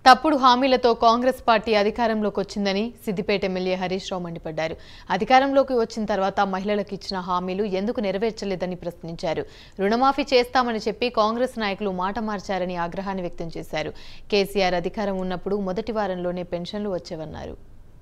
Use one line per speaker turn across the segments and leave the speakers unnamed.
తప్పుడు హామీలతో కాంగ్రెస్ పార్టీ అధికారంలోకి వచ్చిందని సిద్దిపేట ఎమ్మెల్యే హరీష్ రావు మండిపడ్డారు. అధికారంలోకి వచ్చిన తర్వాత మహిళలకు ఇచ్చిన హామీలు ఎందుకు నెరవేర్చలేదని ప్రశ్నించారు. రుణమాఫీ చేస్తామని చెప్పి కాంగ్రెస్ నాయకులు మాట మార్చారని ఆగ్రహాన్ని వ్యక్తం చేశారు. కేసీఆర్ అధికారం ఉన్నప్పుడు మొదటి వారంలోనే పెన్షన్లు వచ్చేవన్నారు.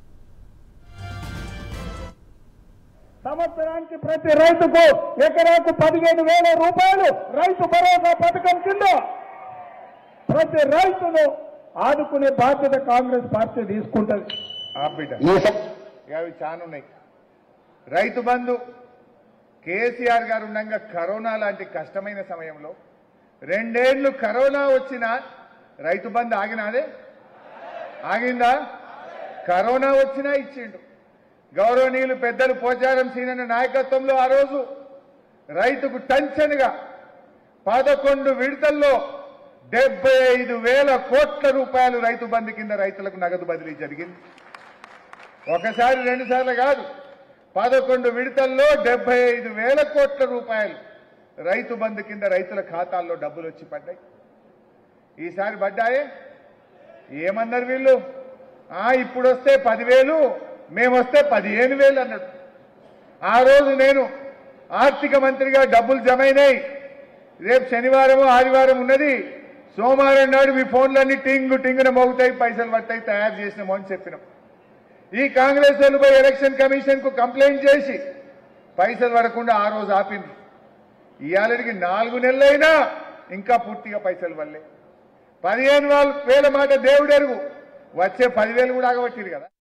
సంవత్సరానికి ప్రతి రైతుకు ఎకరాకు 15,000 రూపాయలు రైతు భరోసా పథకం కింద ప్రతి రైతును ఆదుకునే బాధ్యత కాంగ్రెస్ పార్టీ తీసుకుంటది.
అవి చాలా ఉన్నాయి. రైతు బంధు కేసీఆర్ గారు ఉండగా కరోనా లాంటి కష్టమైన సమయంలో 2 ఏళ్లు కరోనా వచ్చినా రైతు బంధు ఆగిందా? కరోనా వచ్చినా ఇచ్చిండు. గౌరవనీయులు పెద్దలు పోచారం సీనన్న నాయకత్వంలో ఆ రోజు రైతుకు టెన్షన్గా 11 విడతల్లో 75,000 కోట్ల రూపాయలు రైతు బంధు కింద రైతులకు నగదు బదిలీ జరిగింది. ఒకసారి 2 సార్లు కాదు, 11 విడతల్లో 75,000 కోట్ల రూపాయలు రైతు బంధు కింద రైతుల ఖాతాల్లో డబ్బులు వచ్చి పడ్డాయి. ఈసారి పడ్డాయే. ఏమన్నారు వీళ్ళు? ఇప్పుడు వస్తే 10,000, మేమొస్తే 15,000 అన్నాడు. ఆ రోజు నేను ఆర్థిక మంత్రిగా డబ్బులు జమైనాయి. రేపు శనివారం ఆదివారం ఉన్నది, సోమవారం నాడు మీ ఫోన్లన్నీ టింగు టింగున మోగుతాయి, పైసలు పట్టాయి, తయారు చేసినామో అని చెప్పినాం. ఈ కాంగ్రెస్ వాళ్ళు పోయి ఎలక్షన్ కమిషన్ కు కంప్లైంట్ చేసి పైసలు పడకుండా ఆ రోజు ఆపింది. ఇవాళకి 4 నెలలైనా ఇంకా పూర్తిగా పైసలు వల్లే. 15,000 మాట దేవుడెరుగు, వచ్చే 10,000 కూడా ఆగబట్టిరు కదా.